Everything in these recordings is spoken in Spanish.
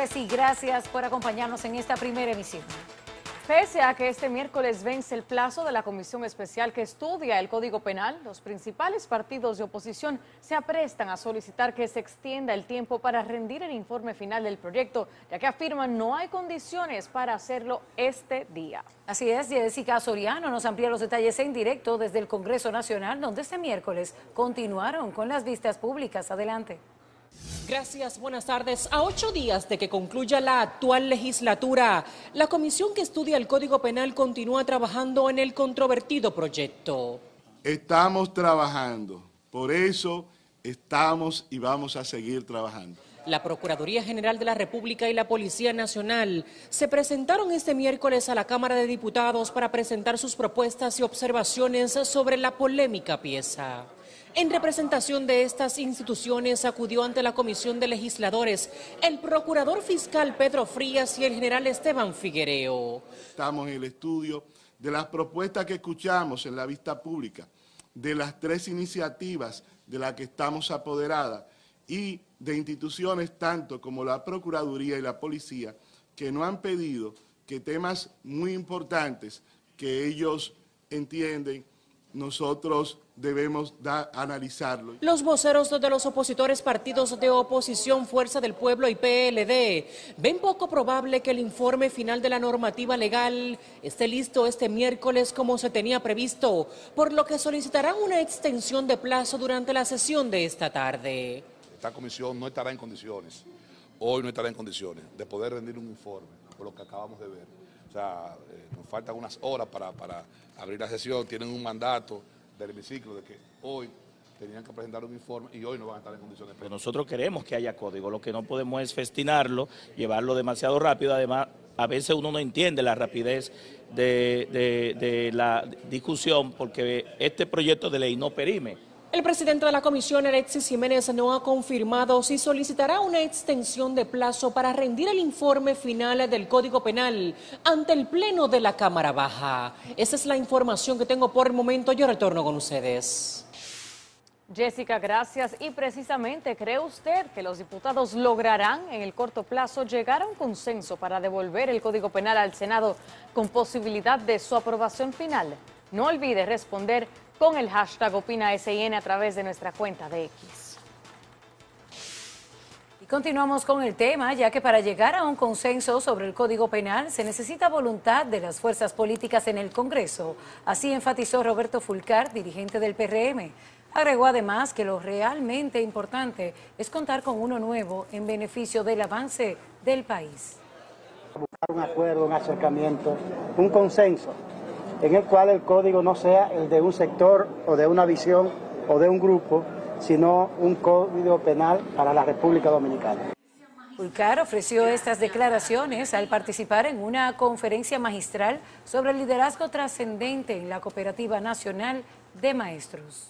tardes y gracias por acompañarnos en esta primera emisión. Pese a que este miércoles vence el plazo de la comisión especial que estudia el Código Penal, los principales partidos de oposición se aprestan a solicitar que se extienda el tiempo para rendir el informe final del proyecto, ya que afirman no hay condiciones para hacerlo este día. Así es, Jessica Soriano nos amplía los detalles en directo desde el Congreso Nacional, donde este miércoles continuaron con las vistas públicas. Adelante. Gracias, buenas tardes. A 8 días de que concluya la actual legislatura, la comisión que estudia el Código Penal continúa trabajando en el controvertido proyecto. Estamos trabajando, por eso estamos y vamos a seguir trabajando. La Procuraduría General de la República y la Policía Nacional se presentaron este miércoles a la Cámara de Diputados para presentar sus propuestas y observaciones sobre la polémica pieza. En representación de estas instituciones acudió ante la Comisión de Legisladores el Procurador Fiscal Pedro Frías y el General Esteban Figuereo. Estamos en el estudio de las propuestas que escuchamos en la vista pública, de las 3 iniciativas de las que estamos apoderadas y de instituciones tanto como la Procuraduría y la Policía que nos han pedido que temas muy importantes que ellos entienden nosotros debemos analizarlo. Los voceros de los opositores partidos de oposición Fuerza del Pueblo y PLD ven poco probable que el informe final de la normativa legal esté listo este miércoles como se tenía previsto, por lo que solicitarán una extensión de plazo durante la sesión de esta tarde. Esta comisión no estará en condiciones, hoy no estará en condiciones de poder rendir un informe, por lo que acabamos de ver. O sea, nos faltan unas horas para abrir la sesión, tienen un mandato del hemiciclo de que hoy tenían que presentar un informe y hoy no van a estar en condiciones. Pero nosotros queremos que haya código, lo que no podemos es festinarlo, llevarlo demasiado rápido, además a veces uno no entiende la rapidez de la discusión porque este proyecto de ley no perime. El presidente de la comisión, Alexis Jiménez, no ha confirmado si solicitará una extensión de plazo para rendir el informe final del Código Penal ante el Pleno de la Cámara Baja. Esa es la información que tengo por el momento. Yo retorno con ustedes. Jessica, gracias. Y precisamente, ¿cree usted que los diputados lograrán en el corto plazo llegar a un consenso para devolver el Código Penal al Senado con posibilidad de su aprobación final? No olvide responder con el hashtag OpinaSIN a través de nuestra cuenta de X. Y continuamos con el tema, ya que para llegar a un consenso sobre el Código Penal se necesita voluntad de las fuerzas políticas en el Congreso. Así enfatizó Roberto Fulcar, dirigente del PRM. Agregó además que lo realmente importante es contar con uno nuevo en beneficio del avance del país. Buscar un acuerdo, un acercamiento, un consenso en el cual el código no sea el de un sector o de una visión o de un grupo, sino un código penal para la República Dominicana. Fulcar ofreció estas declaraciones al participar en una conferencia magistral sobre el liderazgo trascendente en la Cooperativa Nacional de Maestros.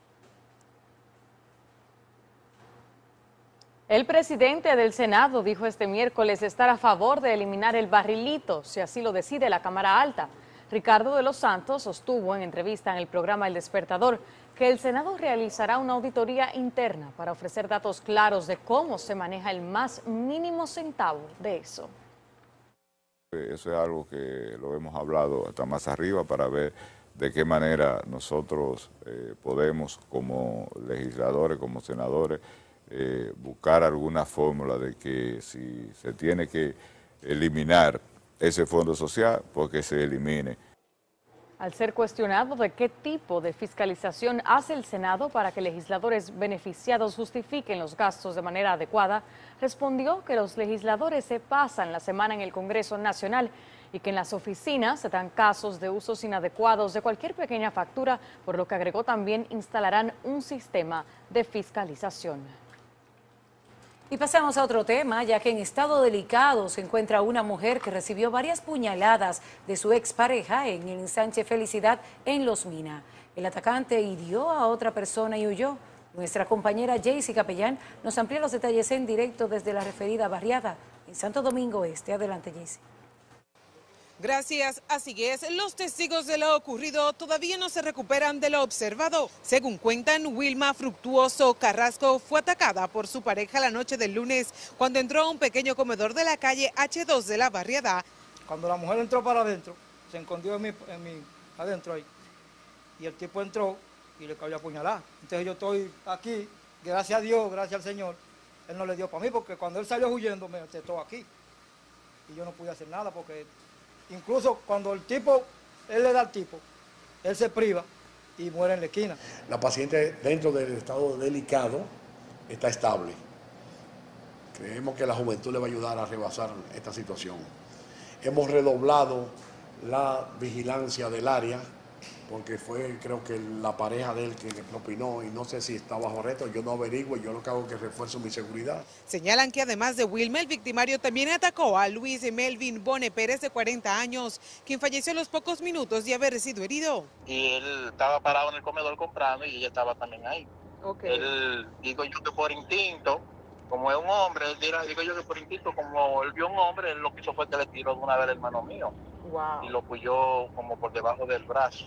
El presidente del Senado dijo este miércoles estar a favor de eliminar el barrilito, si así lo decide la Cámara Alta. Ricardo de los Santos sostuvo en entrevista en el programa El Despertador que el Senado realizará una auditoría interna para ofrecer datos claros de cómo se maneja el más mínimo centavo de eso. Eso es algo que lo hemos hablado hasta más arriba para ver de qué manera nosotros podemos como legisladores, como senadores, buscar alguna fórmula de que si se tiene que eliminar ese fondo social, porque se elimine. Al ser cuestionado de qué tipo de fiscalización hace el Senado para que legisladores beneficiados justifiquen los gastos de manera adecuada, respondió que los legisladores se pasan la semana en el Congreso Nacional y que en las oficinas se dan casos de usos inadecuados de cualquier pequeña factura, por lo que agregó también instalarán un sistema de fiscalización. Y pasamos a otro tema, ya que en estado delicado se encuentra una mujer que recibió varias puñaladas de su expareja en el ensanche Felicidad en Los Minas. El atacante hirió a otra persona y huyó. Nuestra compañera Jaycee Capellán nos amplía los detalles en directo desde la referida barriada en Santo Domingo Este. Adelante, Jaycee. Gracias a CIES, los testigos de lo ocurrido todavía no se recuperan de lo observado. Según cuentan, Wilma Fructuoso Carrasco fue atacada por su pareja la noche del lunes cuando entró a un pequeño comedor de la calle H2 de la barriada. Cuando la mujer entró para adentro, se escondió adentro ahí, y el tipo entró y le cayó a apuñalar. Entonces yo estoy aquí, gracias a Dios, gracias al Señor, él no le dio para mí, porque cuando él salió huyendo me atetó aquí. Y yo no pude hacer nada, porque incluso cuando él le da al tipo, él se priva y muere en la esquina. La paciente, dentro del estado delicado, está estable. Creemos que la juventud le va a ayudar a rebasar esta situación. Hemos redoblado la vigilancia del área, porque fue, creo que la pareja de él que le propinó, y no sé si está bajo arresto, yo no averiguo, yo lo que hago es que refuerzo mi seguridad. Señalan que además de Wilma, el victimario también atacó a Luis Melvin Bone Pérez, de 40 años, quien falleció a los pocos minutos de haber sido herido. Y él estaba parado en el comedor comprando y ella estaba también ahí. Él, digo yo que por instinto, como es un hombre, digo yo que por instinto, como él vio un hombre, él lo que hizo fue que le tiró de una vez al hermano mío. Y lo puyó como por debajo del brazo.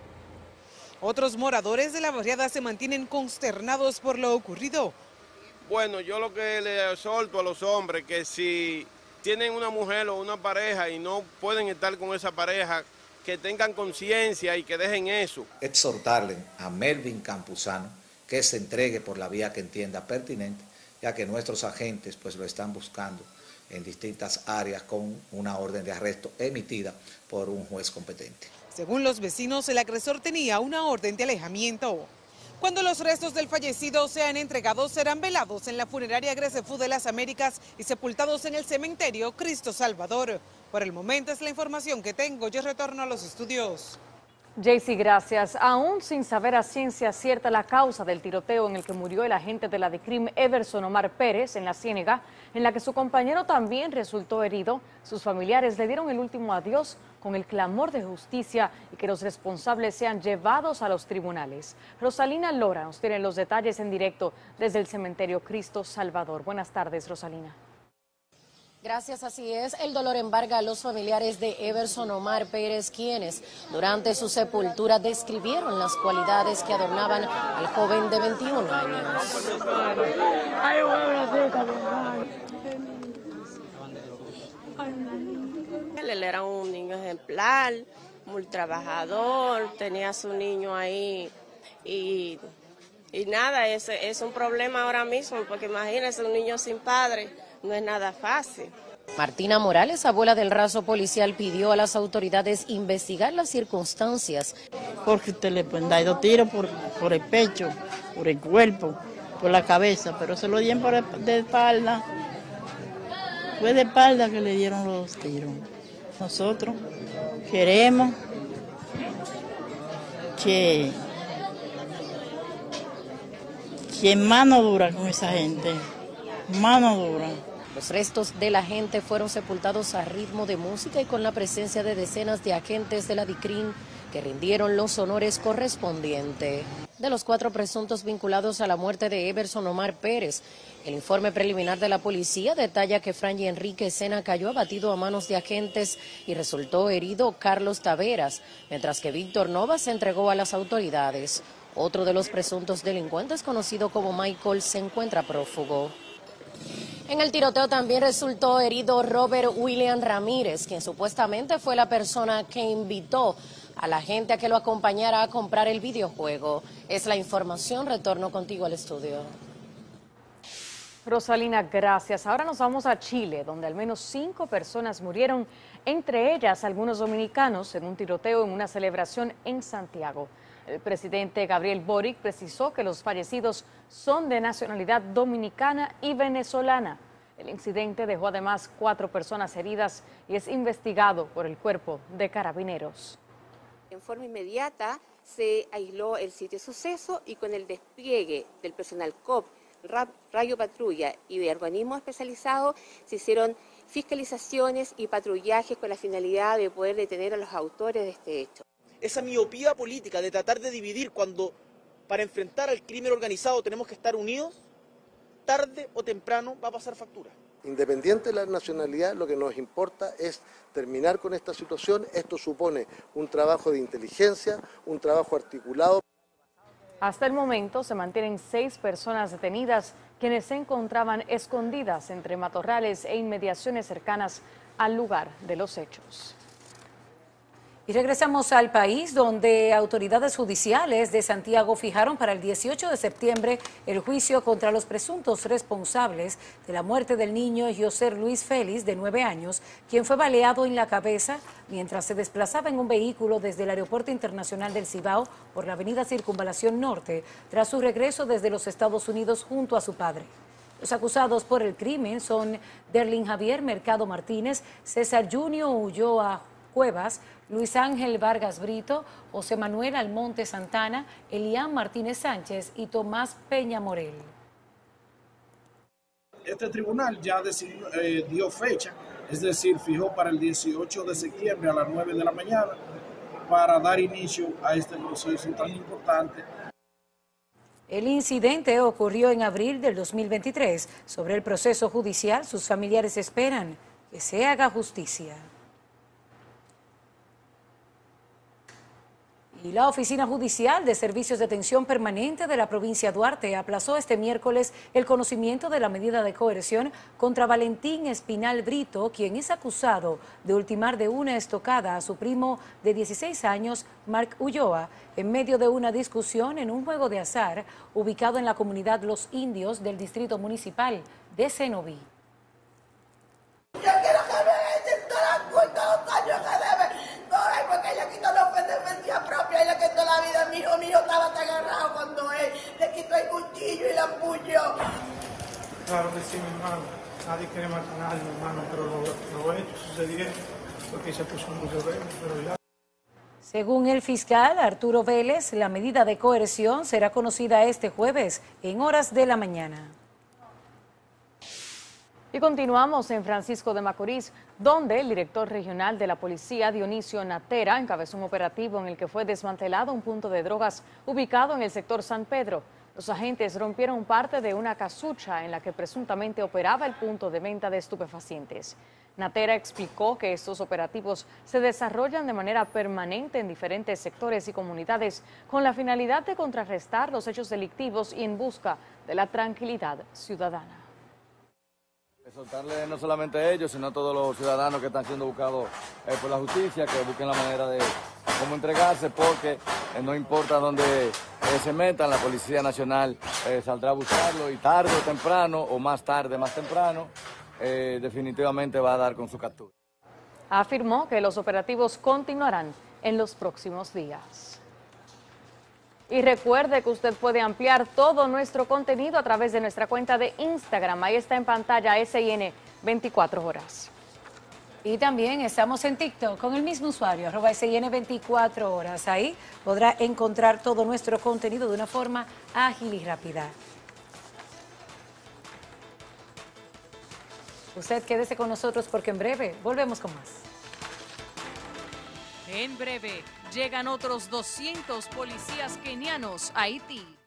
Otros moradores de la barriada se mantienen consternados por lo ocurrido. Bueno, yo lo que le exhorto a los hombres, que si tienen una mujer o una pareja y no pueden estar con esa pareja, que tengan conciencia y que dejen eso. Exhortarle a Melvin Campuzano que se entregue por la vía que entienda pertinente, ya que nuestros agentes pues lo están buscando en distintas áreas con una orden de arresto emitida por un juez competente. Según los vecinos, el agresor tenía una orden de alejamiento. Cuando los restos del fallecido sean entregados, serán velados en la funeraria Gresefú de las Américas y sepultados en el cementerio Cristo Salvador. Por el momento es la información que tengo. Yo retorno a los estudios. Jaycee, gracias. Aún sin saber a ciencia cierta la causa del tiroteo en el que murió el agente de la DICRIM Everson Omar Pérez en La Ciénega, en la que su compañero también resultó herido, sus familiares le dieron el último adiós con el clamor de justicia y que los responsables sean llevados a los tribunales. Rosalina Lora nos tiene los detalles en directo desde el cementerio Cristo Salvador. Buenas tardes, Rosalina. Gracias, así es. El dolor embarga a los familiares de Everson Omar Pérez, quienes durante su sepultura describieron las cualidades que adornaban al joven de 21 años. Él era un niño ejemplar, muy trabajador, tenía a su niño ahí y nada, es un problema ahora mismo, porque imagínese un niño sin padre. No es nada fácil. Martina Morales, abuela del raso policial, pidió a las autoridades investigar las circunstancias. Porque usted le pueden dar 2 tiros por el pecho, por el cuerpo, por la cabeza, pero se lo dieron de espalda. Fue de espalda que le dieron los tiros. Nosotros queremos que mano dura con esa gente, mano dura. Los restos de la gente fueron sepultados a ritmo de música y con la presencia de decenas de agentes de la DICRIM que rindieron los honores correspondientes. De los 4 presuntos vinculados a la muerte de Everson Omar Pérez, el informe preliminar de la policía detalla que Franji Enrique Sena cayó abatido a manos de agentes y resultó herido Carlos Taveras, mientras que Víctor Nova se entregó a las autoridades. Otro de los presuntos delincuentes, conocido como Michael, se encuentra prófugo. En el tiroteo también resultó herido Robert William Ramírez, quien supuestamente fue la persona que invitó a la gente a que lo acompañara a comprar el videojuego. Es la información, retorno contigo al estudio. Rosalina, gracias. Ahora nos vamos a Chile, donde al menos 5 personas murieron, entre ellas algunos dominicanos, en un tiroteo en una celebración en Santiago. El presidente Gabriel Boric precisó que los fallecidos son de nacionalidad dominicana y venezolana. El incidente dejó además 4 personas heridas y es investigado por el Cuerpo de Carabineros. En forma inmediata se aisló el sitio de suceso y con el despliegue del personal COP, Radio Patrulla y de organismos especializados se hicieron fiscalizaciones y patrullajes con la finalidad de poder detener a los autores de este hecho. Esa miopía política de tratar de dividir cuando para enfrentar al crimen organizado tenemos que estar unidos, tarde o temprano va a pasar factura. Independiente de la nacionalidad, lo que nos importa es terminar con esta situación. Esto supone un trabajo de inteligencia, un trabajo articulado. Hasta el momento se mantienen 6 personas detenidas, quienes se encontraban escondidas entre matorrales e inmediaciones cercanas al lugar de los hechos. Y regresamos al país, donde autoridades judiciales de Santiago fijaron para el 18 de septiembre el juicio contra los presuntos responsables de la muerte del niño José Luis Félix, de 9 años, quien fue baleado en la cabeza mientras se desplazaba en un vehículo desde el Aeropuerto Internacional del Cibao por la avenida Circunvalación Norte, tras su regreso desde los Estados Unidos junto a su padre. Los acusados por el crimen son Derlin Javier Mercado Martínez, César Junior Ulloa Cuevas, Luis Ángel Vargas Brito, José Manuel Almonte Santana, Elian Martínez Sánchez y Tomás Peña Morel. Este tribunal ya dio fecha, es decir, fijó para el 18 de septiembre a las 9 de la mañana para dar inicio a este proceso tan importante. El incidente ocurrió en abril del 2023. Sobre el proceso judicial, sus familiares esperan que se haga justicia. Y la Oficina Judicial de Servicios de Atención Permanente de la provincia de Duarte aplazó este miércoles el conocimiento de la medida de coerción contra Valentín Espinal Brito, quien es acusado de ultimar de una estocada a su primo de 16 años, Marc Ulloa, en medio de una discusión en un juego de azar ubicado en la comunidad Los Indios del Distrito Municipal de Cenoví. Yo quiero que me echen toda la culpa, los años que debe. No, porque ella quitó la defensa propia y le quitó la vida a mi hijo. Mi hijo estaba tan agarrado cuando él le quitó el cuchillo y la empuñó. Claro que sí, mi hermano. Nadie quiere matar a nadie, mi hermano, pero los hechos sucedieron porque se puso mucho verde, pero ya. Según el fiscal Arturo Vélez, la medida de coerción será conocida este jueves en horas de la mañana. Y continuamos en Francisco de Macorís, donde el director regional de la policía, Dionisio Natera, encabezó un operativo en el que fue desmantelado un punto de drogas ubicado en el sector San Pedro. Los agentes rompieron parte de una casucha en la que presuntamente operaba el punto de venta de estupefacientes. Natera explicó que estos operativos se desarrollan de manera permanente en diferentes sectores y comunidades con la finalidad de contrarrestar los hechos delictivos y en busca de la tranquilidad ciudadana. Exhortarle no solamente a ellos, sino a todos los ciudadanos que están siendo buscados por la justicia, que busquen la manera de cómo entregarse, porque no importa dónde se metan, la Policía Nacional saldrá a buscarlo y tarde o temprano, o más tarde, más temprano, definitivamente va a dar con su captura. Afirmó que los operativos continuarán en los próximos días. Y recuerde que usted puede ampliar todo nuestro contenido a través de nuestra cuenta de Instagram. Ahí está en pantalla SIN 24 horas. Y también estamos en TikTok con el mismo usuario, @SIN 24 horas. Ahí podrá encontrar todo nuestro contenido de una forma ágil y rápida. Usted quédese con nosotros porque en breve volvemos con más. En breve, llegan otros 200 policías kenianos a Haití.